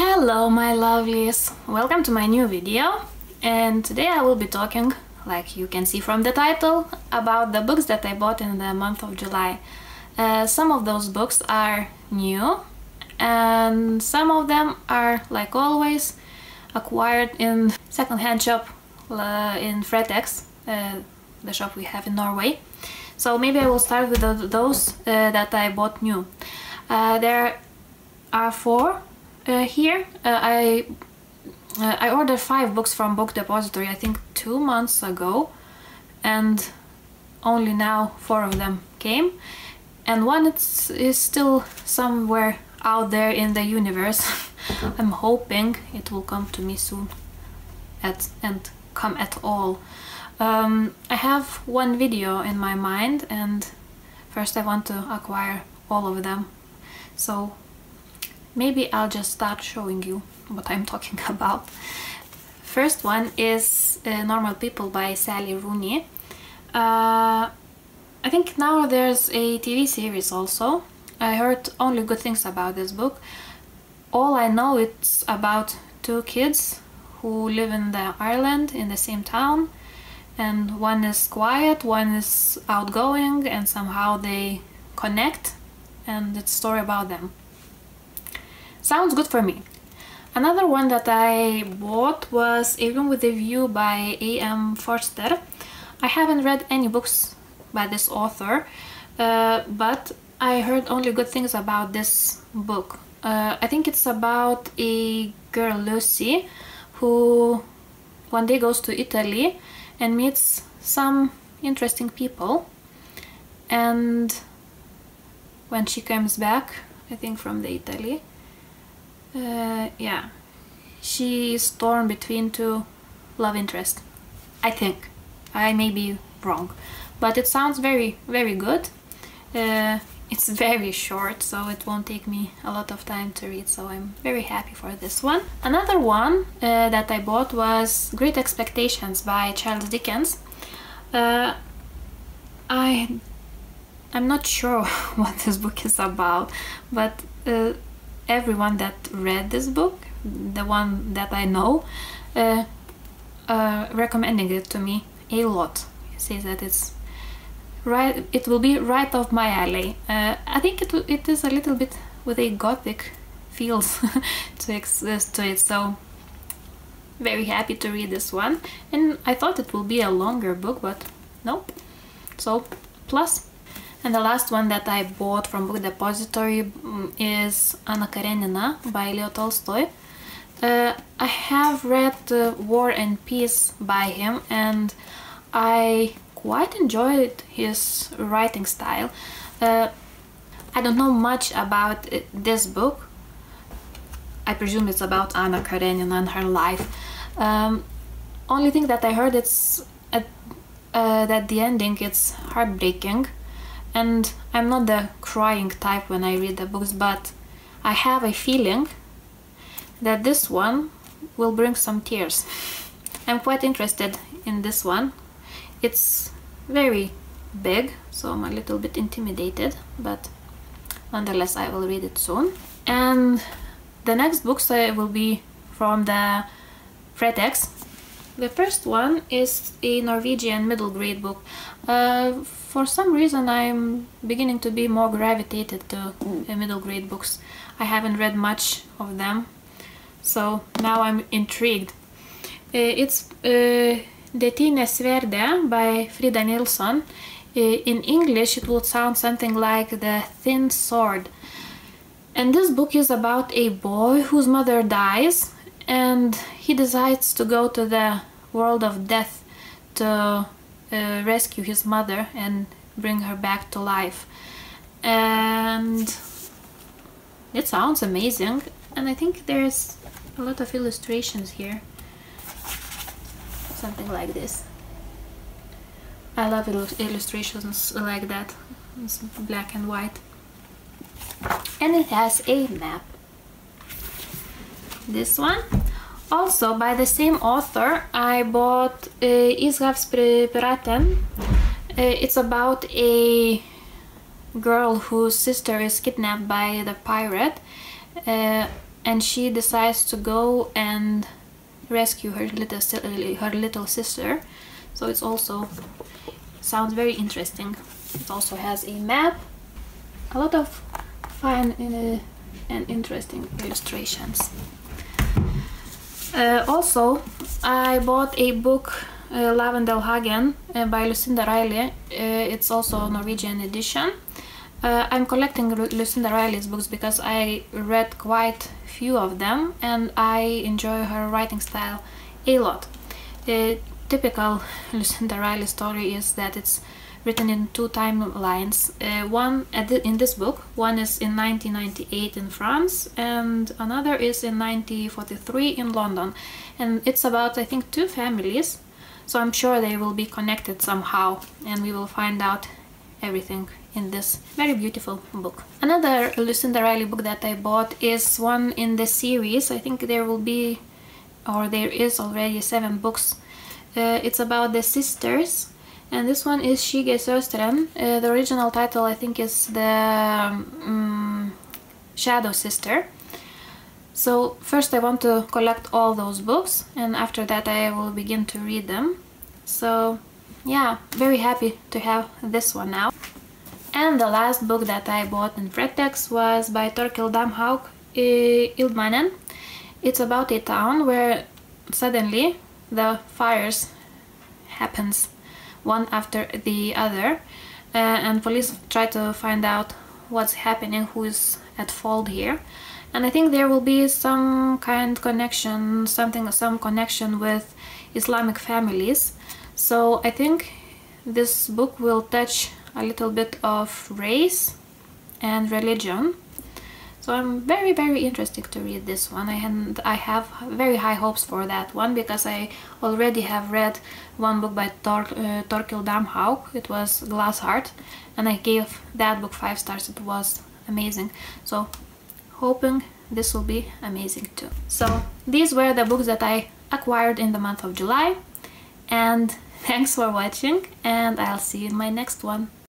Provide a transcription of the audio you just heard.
Hello my lovelies! Welcome to my new video, and today I will be talking, like you can see from the title, about the books that I bought in the month of July. Some of those books are new and some of them are, like always, acquired in second-hand shop in Fretex, the shop we have in Norway. So maybe I will start with those that I bought new. There are four here. I ordered 5 books from Book Depository, I think 2 months ago, and only now 4 of them came, and one is still somewhere out there in the universe. I'm hoping it will come to me soon and come at all. I have one video in my mind, and first I want to acquire all of them, so maybe I'll just start showing you what I'm talking about. First one is Normal People by Sally Rooney. I think now there's a TV series also. I heard only good things about this book. All I know, it's about 2 kids who live in Ireland in the same town, and one is quiet, one is outgoing, and somehow they connect, and it's a story about them. Sounds good for me. Another one that I bought was A Room with a View by A.M. Forster. I haven't read any books by this author, but I heard only good things about this book. I think it's about a girl, Lucy, who one day goes to Italy and meets some interesting people, and when she comes back, I think from Italy, yeah, she is torn between 2 love interests. I think. I may be wrong, but it sounds very, very good. It's very short, so it won't take me a lot of time to read, so I'm very happy for this one. Another one that I bought was Great Expectations by Charles Dickens. I'm not sure what this book is about, but everyone that read this book, the one that I know, recommending it to me a lot. He says that it's right, it will be right off my alley. I think it is a little bit with a gothic feels to it, so very happy to read this one. And I thought it will be a longer book, but nope, so plus. And the last one that I bought from Book Depository is Anna Karenina by Leo Tolstoy. I have read War and Peace by him, and I quite enjoyed his writing style. I don't know much about this book. I presume it's about Anna Karenina and her life. Only thing that I heard, it's that the ending, it's heartbreaking. And I'm not the crying type when I read the books, but I have a feeling that this one will bring some tears. I'm quite interested in this one. It's very big, so I'm a little bit intimidated, but nonetheless I will read it soon. And the next books will be from the Fretex. The first one is a Norwegian middle grade book. For some reason I'm beginning to be more gravitated to middle grade books. I haven't read much of them, så now I'm intrigued. It's Det Tine Sverde by Frida Nilsson. In English it would sound something like The Thin Sword. And this book is about a boy whose mother dies, and he decides to go to the world of death to rescue his mother and bring her back to life. And it sounds amazing, and I think there's a lot of illustrations here. Something like this. I love illustrations like that. It's black and white. And it has a map. This one, also by the same author, I bought Ishavspiraten. It's about a girl whose sister is kidnapped by the pirate. and she decides to go and rescue her little sister. So it's also sounds very interesting. It also has a map, a lot of fun and interesting illustrations. Also, I bought a book, Lavendelhagen by Lucinda Riley. It's also a Norwegian edition. I'm collecting Lucinda Riley's books because I read quite few of them and I enjoy her writing style a lot. The typical Lucinda Riley story is that it's written in two timelines. One in this book, one is in 1998 in France and another is in 1943 in London, and it's about, I think, two families, so I'm sure they will be connected somehow and we will find out everything in this very beautiful book. Another Lucinda Riley book that I bought is one in the series. I think there will be, or there is already 7 books. It's about the sisters, and this one is Skygge Søsteren. The original title, I think, is the Shadow Sister. So first I want to collect all those books, and after that I will begin to read them. So yeah, very happy to have this one now. And the last book that I bought in Fretex was by Torkil Damhaug, Ildmannen. It's about a town where suddenly the fires happens one after the other, and police try to find out what's happening, who is at fault here. And I think there will be some connection with Islamic families. So I think this book will touch a little bit of race and religion. So I'm very interested to read this one, and I have very high hopes for that one because I already have read one book by Torkil Damhaug. It was Glass Heart, and I gave that book 5 stars. It was amazing. So hoping this will be amazing too. So these were the books that I acquired in the month of July, and thanks for watching, and I'll see you in my next one.